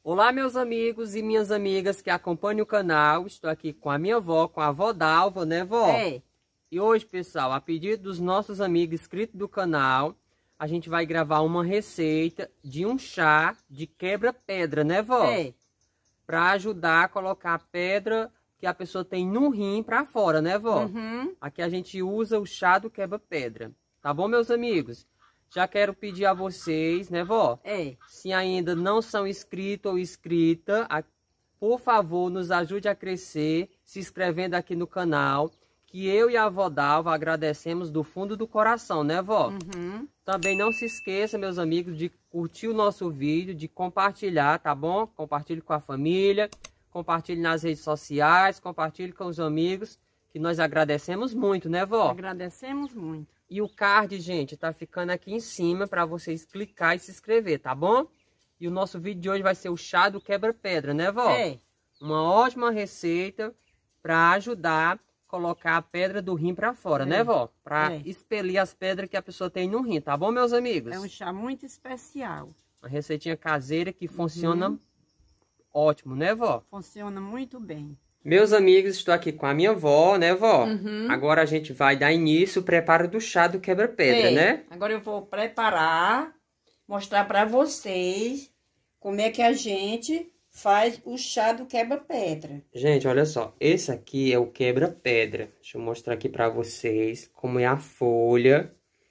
Olá, meus amigos e minhas amigas que acompanham o canal. Estou aqui com a minha avó, com a avó Dalva, né, vó? É. E hoje, pessoal, a pedido dos nossos amigos inscritos do canal, a gente vai gravar uma receita de um chá de quebra-pedra, né, vó? É. Para ajudar a colocar a pedra que a pessoa tem no rim para fora, né, vó? Uhum. Aqui a gente usa o chá do quebra-pedra. Tá bom, meus amigos? Já quero pedir a vocês, né, vó? É. Se ainda não são inscritos ou inscrita, por favor, nos ajude a crescer, se inscrevendo aqui no canal, que eu e a avó Dalva agradecemos do fundo do coração, né, vó? Uhum. Também não se esqueça, meus amigos, de curtir o nosso vídeo, de compartilhar, tá bom? Compartilhe com a família, compartilhe nas redes sociais, compartilhe com os amigos, que nós agradecemos muito, né, vó? Agradecemos muito. E o card, gente, tá ficando aqui em cima para vocês clicar e se inscrever, tá bom? E o nosso vídeo de hoje vai ser o chá do quebra-pedra, né, vó? É. Uma ótima receita para ajudar a colocar a pedra do rim para fora, né, vó? Para expelir as pedras que a pessoa tem no rim, tá bom, meus amigos? É um chá muito especial. Uma receitinha caseira que funciona ótimo, né, vó? Funciona muito bem. Meus amigos, estou aqui com a minha avó, né, vó? Uhum. Agora a gente vai dar início ao preparo do chá do quebra-pedra, né? Agora eu vou preparar, mostrar para vocês como é que a gente faz o chá do quebra-pedra. Gente, olha só, esse aqui é o quebra-pedra. Deixa eu mostrar aqui para vocês como é a folha.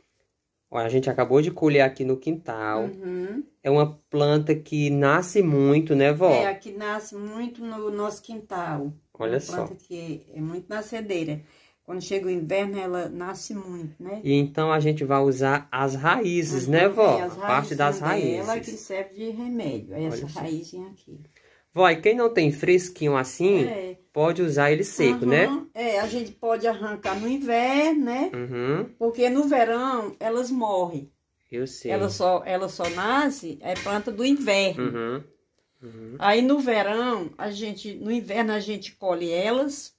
Ó, a gente acabou de colher aqui no quintal. Uhum. É uma planta que nasce muito, né, vó? É, aqui nasce muito no nosso quintal. Olha só. Uma planta que é muito nascedeira. Quando chega o inverno, ela nasce muito, né? E então a gente vai usar as raízes, né, vó? As A parte das raízes. Ela que serve de remédio. Aí essa só. raizinha aqui. Vó, e quem não tem fresquinho assim, pode usar ele seco, né? É, a gente pode arrancar no inverno, né? Uhum. Porque no verão elas morrem. Eu sei. Ela só nasce, é planta do inverno. Uhum. Uhum. Aí no verão, no inverno a gente colhe elas,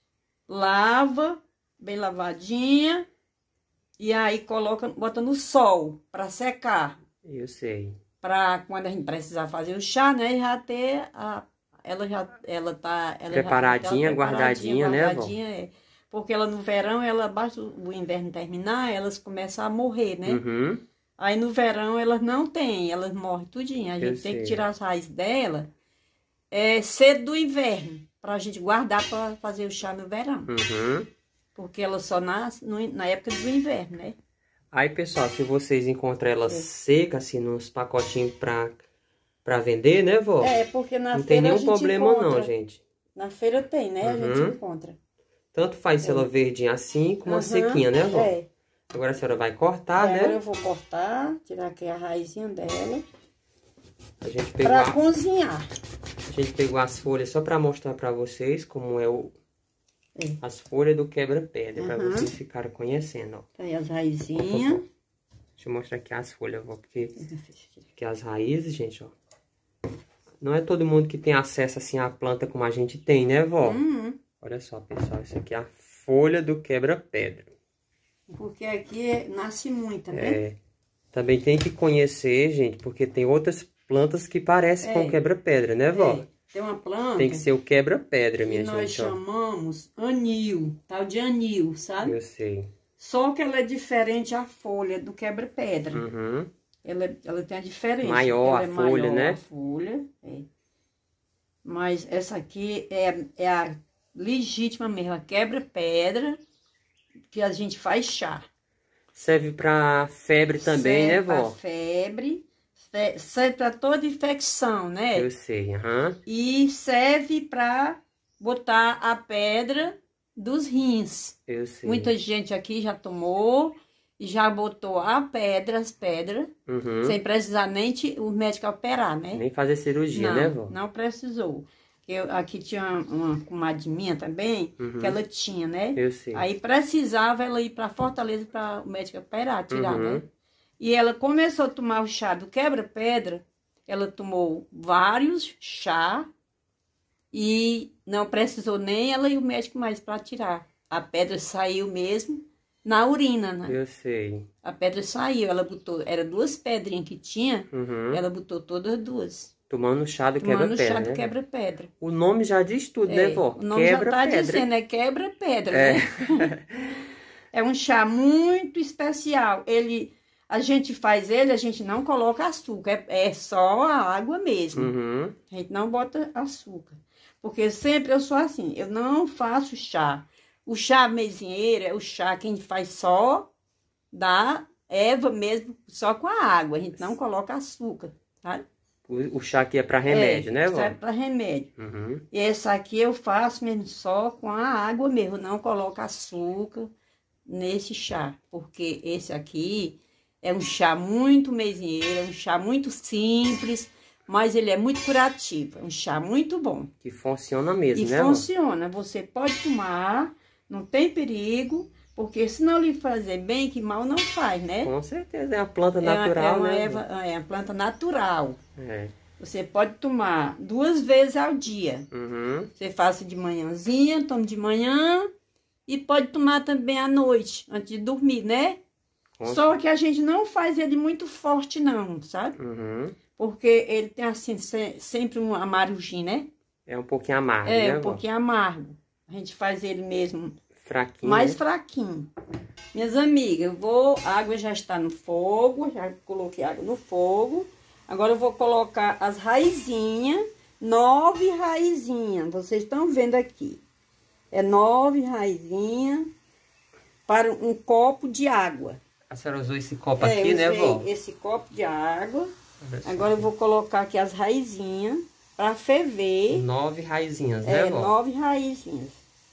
lava, bem lavadinha, e aí bota no sol para secar. Eu sei. Para quando a gente precisar fazer o chá, né, já ter ela tá Preparadinha, guardadinha, né, vó? Porque ela no verão, basta o inverno terminar, elas começam a morrer, né? Uhum. Aí no verão elas não tem, elas morrem tudinho. A gente tem que tirar as raízes dela cedo do inverno, pra gente guardar para fazer o chá no verão. Uhum. Porque ela só nasce na época do inverno, né? Aí, pessoal, se vocês encontram ela seca, assim, nos pacotinhos pra vender, né, vó? É, porque na não feira tem nenhum a gente problema encontra. não, gente. Na feira tem, né? A gente encontra. Tanto faz se ela verdinha assim, como uma sequinha, né, vó? É. Agora a senhora vai cortar, né? Agora eu vou cortar, tirar aqui a raizinha dela. A gente pegou pra cozinhar. A gente pegou as folhas só pra mostrar pra vocês como é as folhas do quebra-pedra, pra vocês ficarem conhecendo, ó. Aí as raizinhas. Deixa eu mostrar aqui as folhas, ó, porque aqui as raízes, gente, ó. Não é todo mundo que tem acesso, assim, à planta como a gente tem, né, vó? Olha só, pessoal, isso aqui é a folha do quebra-pedra. Porque aqui nasce muita, né? Também tem que conhecer, gente, porque tem outras plantas que parecem com quebra-pedra, né, vó? Tem uma planta... Tem que ser o quebra-pedra, minha gente, ó. Nós chamamos anil, tal de anil, sabe? Eu sei. Só que ela é diferente a folha do quebra-pedra. Uhum. Ela tem a diferença. Maior ela a folha, maior, né? A folha, Mas essa aqui é a legítima mesmo, a quebra-pedra que a gente faz chá. Serve pra febre também, né, vó? Serve pra febre, serve pra toda infecção, né? Eu sei, E serve pra botar a pedra dos rins. Eu sei. Muita gente aqui já tomou e já botou as pedras, sem precisar nem o médico operar, né? Nem fazer cirurgia, né, vó? Não precisou. Aqui tinha uma comadre minha também, que ela tinha, né? Eu sei. Aí precisava ela ir pra Fortaleza para o médico operar, tirar, né? E ela começou a tomar o chá do quebra-pedra, ela tomou vários chá e não precisou nem ela e o médico mais para tirar. A pedra saiu mesmo na urina, né? Eu sei. A pedra saiu, ela botou, era 2 pedrinhas que tinha, ela botou todas 2. Tomando chá do Tomando quebra-pedra, chá do né? quebra-pedra. O nome já diz tudo, né, vó? O nome já tá dizendo, é quebra-pedra, né? É um chá muito especial. A gente faz ele, a gente não coloca açúcar, é só a água mesmo. Uhum. A gente não bota açúcar. Porque sempre eu sou assim, eu não faço chá. O chá mesinheiro é o chá que a gente faz só da erva mesmo, só com a água. A gente não coloca açúcar, sabe? O chá aqui é para remédio, né, vó? É para remédio. Uhum. E esse aqui eu faço mesmo só com a água mesmo, não coloco açúcar nesse chá. Porque esse aqui é um chá muito mesinheiro, é um chá muito simples, mas ele é muito curativo. É um chá muito bom. Que funciona mesmo, né, vó? E funciona. Você pode tomar, não tem perigo. Porque se não lhe fazer bem, que mal não faz, né? Com certeza, é uma planta natural, né? É uma planta natural. É. Você pode tomar 2 vezes ao dia. Uhum. Você faça de manhãzinha, tome de manhã e pode tomar também à noite, antes de dormir, né? Só que a gente não faz ele muito forte não, sabe? Uhum. Porque ele tem assim, sempre um amargozinho, né? É um pouquinho amargo, né, É, um pouquinho amargo. A gente faz ele mesmo fraquinho, mais né? Fraquinho. Minhas amigas, a água já está no fogo, já coloquei água no fogo. Agora eu vou colocar as raizinhas, 9 raizinhas. Vocês estão vendo aqui. É 9 raizinhas para um copo de água. A senhora usou esse copo aqui, né, vó? Esse copo de água. Agora eu vou colocar aqui as raizinhas para ferver. 9 raizinhas, né, vó? 9 raizinhas.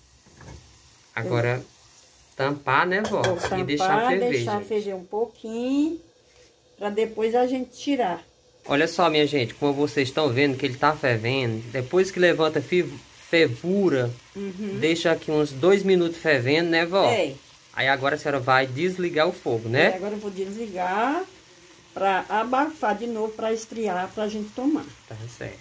Agora, tampar, né, vó? Vou tampar, e deixar ferver, deixar ferver um pouquinho, para depois a gente tirar. Olha só, minha gente, como vocês estão vendo que ele tá fervendo, depois que levanta fervura, deixa aqui uns 2 minutos fervendo, né, vó? É. Aí agora a senhora vai desligar o fogo, né? Agora eu vou desligar para abafar de novo, para esfriar, para a gente tomar. Tá certo.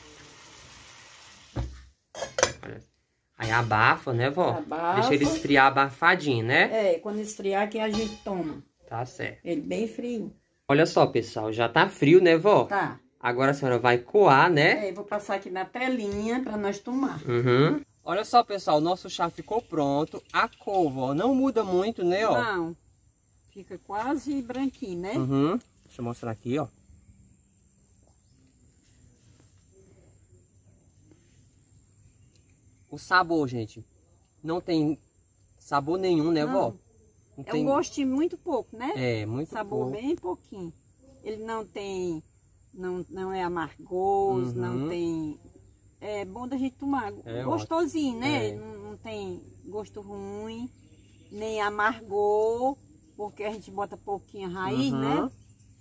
Olha. Aí abafa, né, vó? Abafa. Deixa ele esfriar abafadinho, né? É, quando esfriar que a gente toma. Tá certo. Ele bem frio. Olha só, pessoal, já tá frio, né, vó? Tá. Agora a senhora vai coar, né? É, vou passar aqui na telinha para nós tomar. Uhum. Olha só, pessoal, o nosso chá ficou pronto. A cor, ó, não muda muito, né, ó? Não. Fica quase branquinho, né? Uhum. Deixa eu mostrar aqui, ó. O sabor, gente, não tem sabor nenhum, né, vó? Não tem... um gostinho muito pouco, né? É, muito sabor pouco. Bem pouquinho. Ele não tem, não é amargoso, não tem... É bom da gente tomar. Gostosinho, né? Não tem gosto ruim, nem amargor, porque a gente bota pouquinho a raiz, né?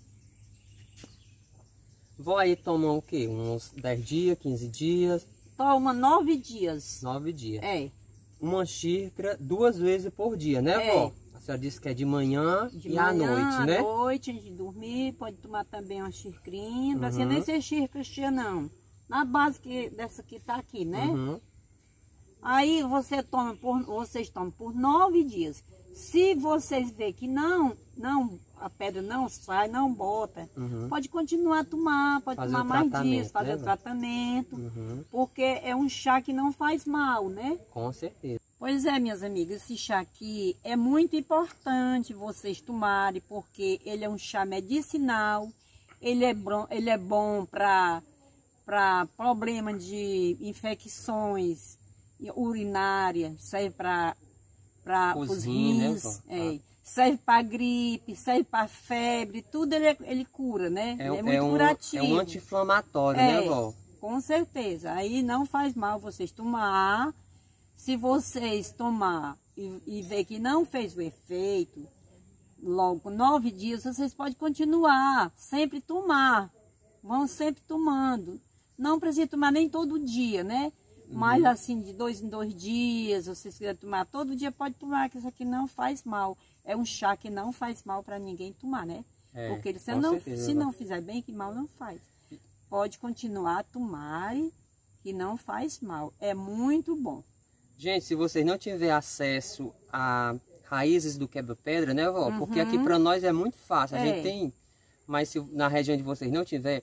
Vó aí toma o quê? Uns 10 dias, 15 dias? Toma 9 dias. 9 dias. É. Uma xícara 2 vezes por dia, né, vó? A senhora disse que é de manhã e à noite, né? À noite, antes de dormir, pode tomar também uma xicrinha. Não precisa nem ser xícara cheia, não. Na base dessa que tá aqui, né? Aí vocês tomam por 9 dias. Se vocês verem que a pedra não sai, não bota, pode continuar a tomar, pode tomar mais dias, fazer o tratamento, porque é um chá que não faz mal, né? Com certeza. Pois é, minhas amigas, esse chá aqui é muito importante vocês tomarem, porque ele é um chá medicinal, ele é bom para problema de infecções urinárias, serve para os rins, né, serve para gripe, serve para febre, tudo ele cura, né? É muito curativo. É um anti-inflamatório, né, vó? Com certeza. Aí não faz mal vocês tomar. Se vocês tomar e ver que não fez o efeito, logo 9 dias, vocês podem continuar, sempre tomar. Vão sempre tomando. Não precisa tomar nem todo dia, né? Mas assim, de 2 em 2 dias, se vocês quiserem tomar todo dia, pode tomar, que isso aqui não faz mal. É um chá que não faz mal para ninguém tomar, né? Porque se não fizer bem, que mal não faz. Pode continuar a tomar, que não faz mal. É muito bom. Gente, se vocês não tiverem acesso a raízes do quebra-pedra, né, vó? Porque aqui para nós é muito fácil. A gente tem, mas se na região de vocês não tiver,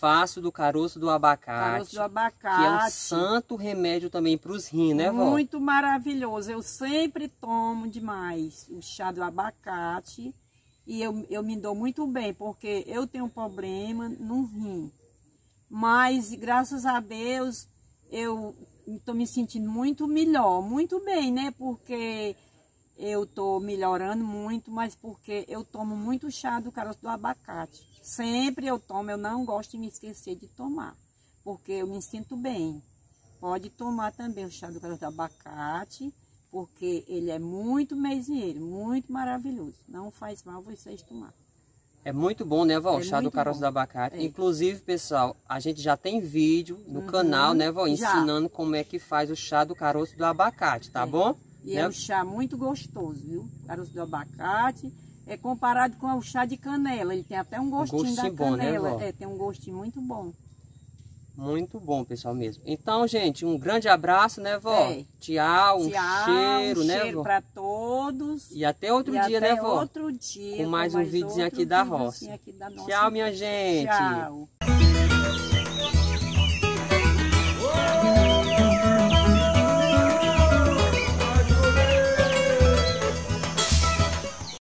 faço do caroço do abacate. Caroço do abacate. Que é um santo remédio também para os rins, né, vó? Muito maravilhoso. Eu sempre tomo demais o chá do abacate. E eu me dou muito bem, porque eu tenho um problema no rim. Mas, graças a Deus, eu estou me sentindo muito melhor, muito bem, né? Porque eu estou melhorando muito, mas porque eu tomo muito chá do caroço do abacate. Sempre eu tomo, eu não gosto de me esquecer de tomar, porque eu me sinto bem. Pode tomar também o chá do caroço do abacate, porque ele é muito mesinheiro, muito maravilhoso. Não faz mal vocês tomar. É muito bom, né, vó? O chá do caroço do abacate. É. Inclusive, pessoal, a gente já tem vídeo no canal, né, vó? Ensinando como é que faz o chá do caroço do abacate, tá bom? E né? é um chá muito gostoso, viu? O caroço do abacate é comparado com o chá de canela. Ele tem até um gostinho da bom, canela. né, vó? Tem um gostinho muito bom. Muito bom, pessoal, mesmo. Então, gente, um grande abraço, né, vó? Tchau, um cheiro, né, vó? Cheiro para todos. E até outro dia, né, vó? Outro dia. Com mais um videozinho aqui da roça. Tchau, minha gente. Tchau.